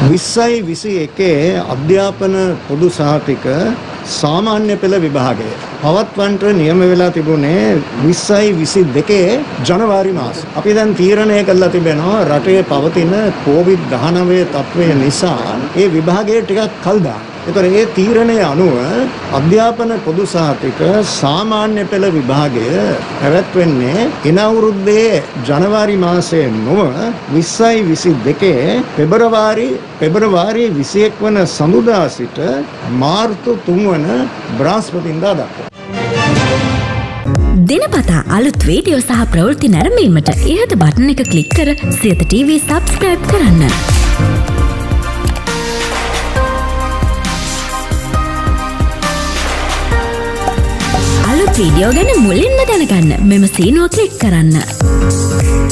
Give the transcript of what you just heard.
2021 අධ්‍යාපන පොදු සහතික සාමාන්‍ය පෙළ විභාගය පවත්වන්නට නියම වෙලා තිබුණේ 2022 ජනවාරි මාසෙ. අපි දැන් තීරණය කළා තිබෙනවා රටේ පවතින COVID-19 තත්ත්වය නිසා ඒ විභාගය ටිකක් කල් දාන්න. ඒතර ඒ තීරණය අනුව අධ්‍යාපන පොදු සහතික සාමාන්‍ය පෙළ විභාගය පැවැත්වෙන්නේ එන අවුරුද්දේ ජනවාරි මාසයේ නොව 2022 පෙබරවාරි 21 වන සඳුදා සිට මාර්තු 3 වන බ්‍රහස්පතින්දා දක්වා දිනපතා අලුත් වීඩියෝ සහ ප්‍රවෘත්ති නැරඹීමට ඉහත බටන් එක ක්ලික් කර සියත TV සබ්ස්ක්‍රයිබ් කරන්න. අලුත් වීඩියෝ ගැන මුලින්ම දැනගන්න මෙම සීනුව ක්ලික් කරන්න.